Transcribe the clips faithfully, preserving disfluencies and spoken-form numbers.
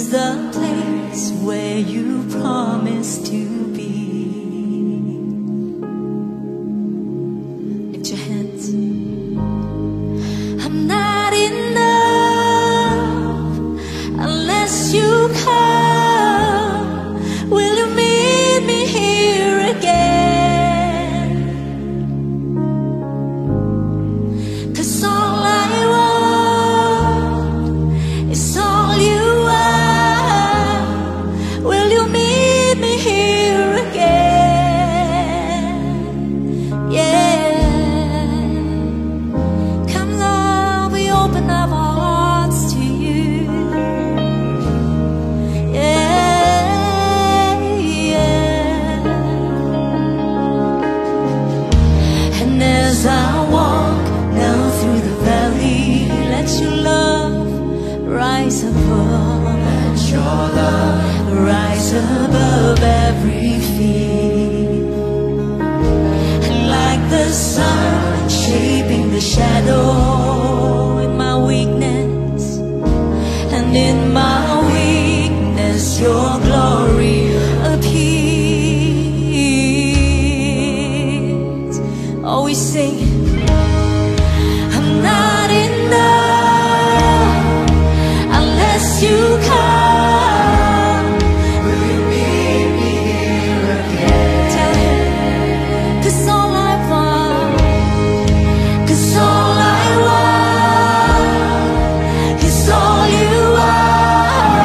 is the place where you promised to be. Lift your hands. I'm not enough unless you come. Will you meet me here again? 'Cause all I want is all you are. Will you meet me here again? Yeah. Come Lord, we open up our hearts to you. Yeah, yeah. And as I walk now through the valley, let your love rise above. Let your love rise above every fear. And like the sun shaping the shadow in my weakness, and in my weakness your glory appears. Oh, we sing, I'm not enough unless you come. Will you meet me here again? Tell him, 'cause all I want, 'cause all I want is all you are.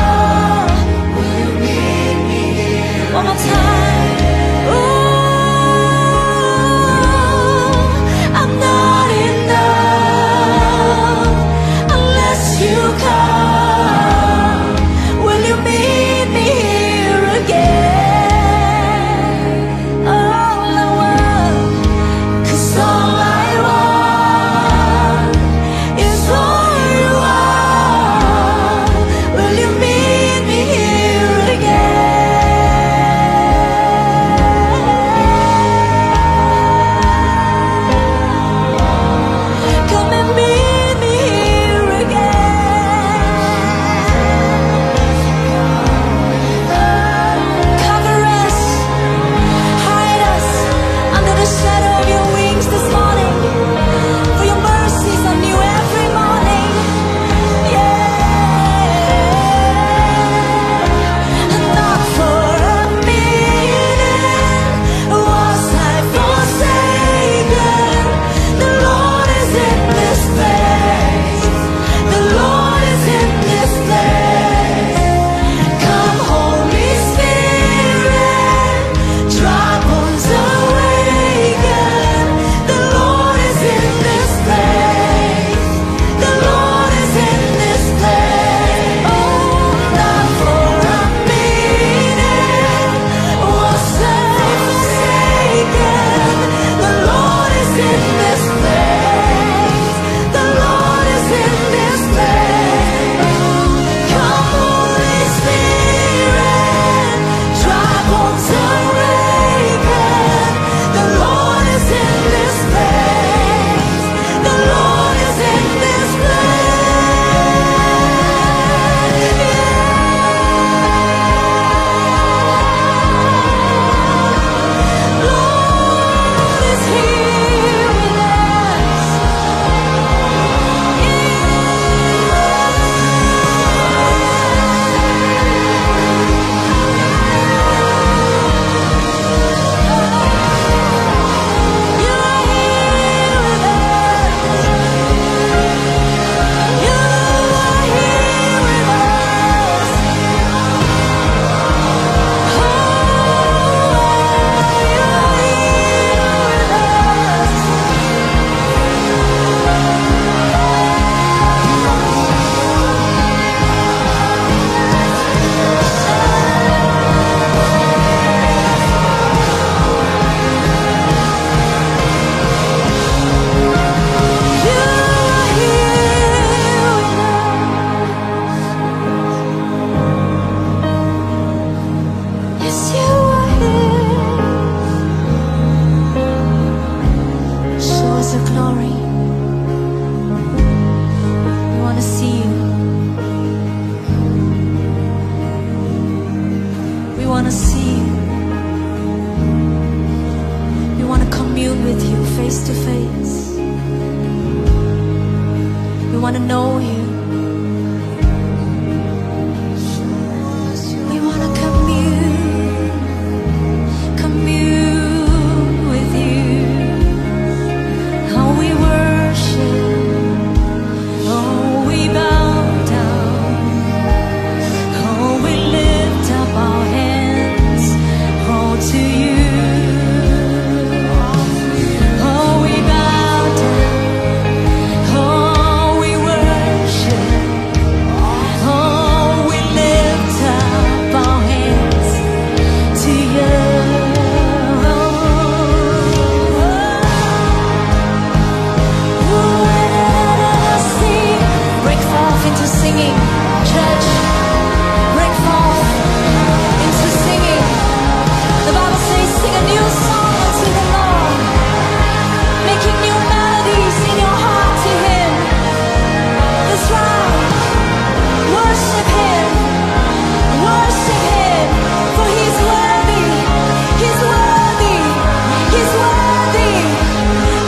singing. Church, break forth into singing. The Bible says, sing a new song unto the Lord, making new melodies in your heart to Him. That's right. Worship Him. Worship Him. For He's worthy. He's worthy. He's worthy.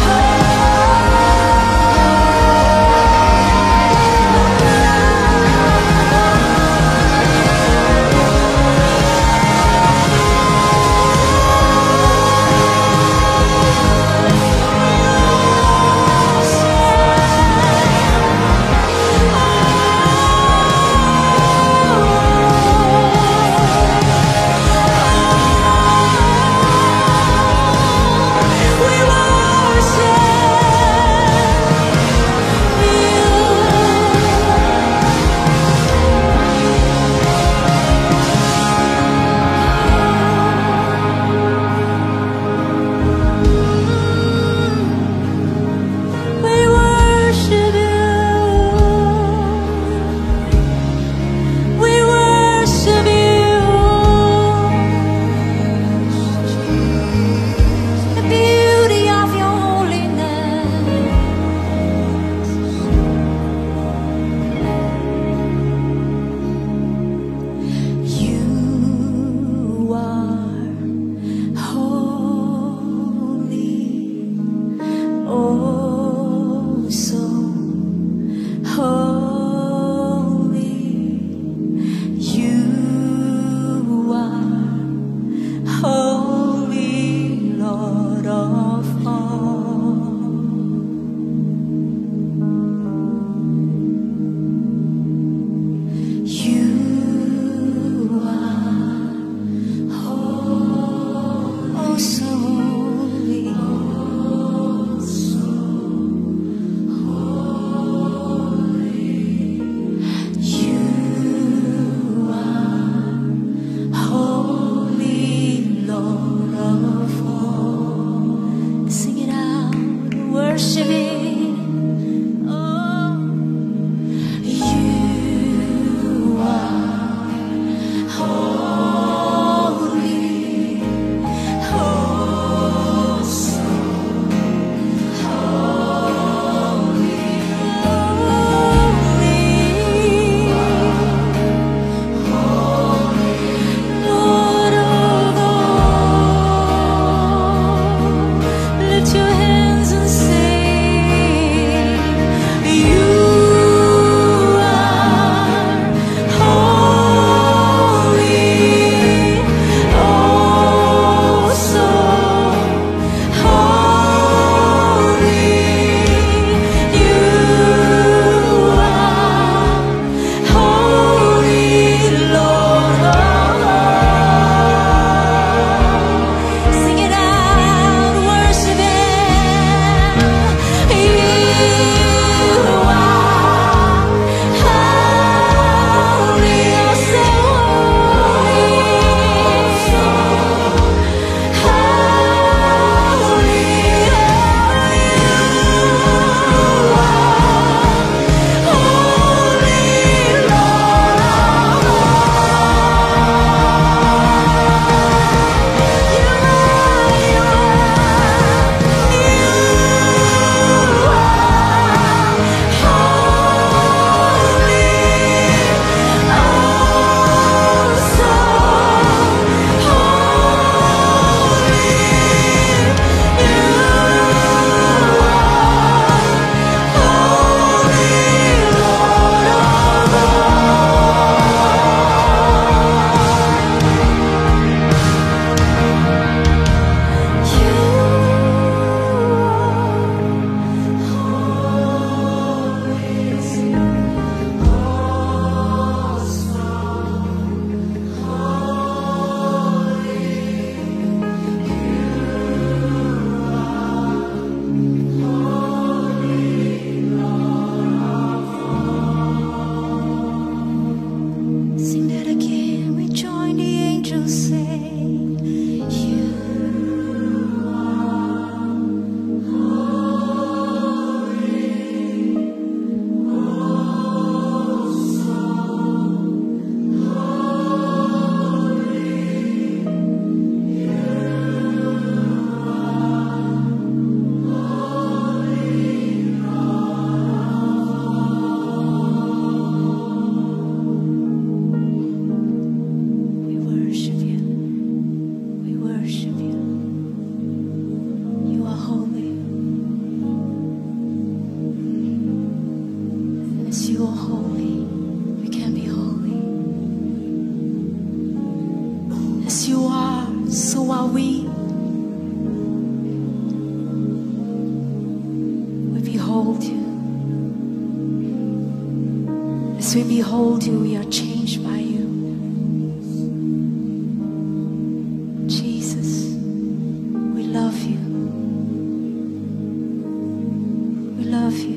Oh. holy. We can be holy. As you are, so are we. We behold you. As we behold you, we are changed by you. Jesus, we love you. We love you.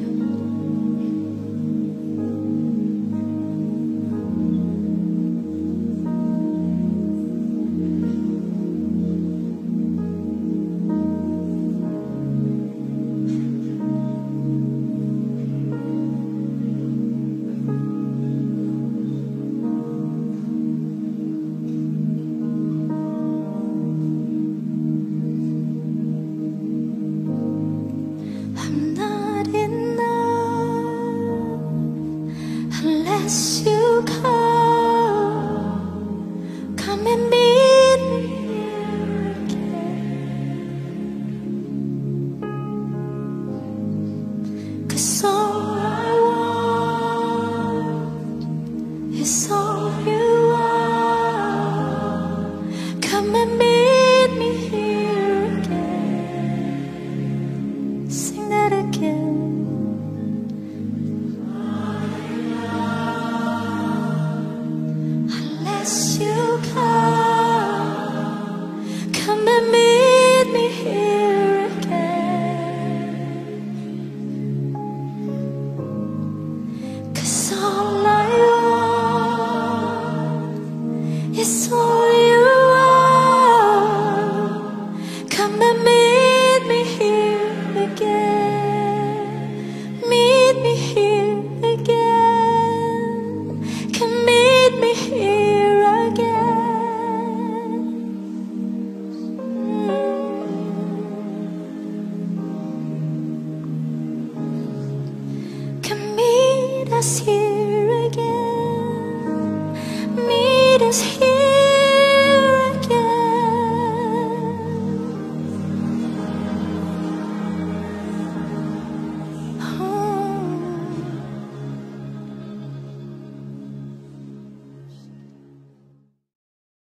Meet us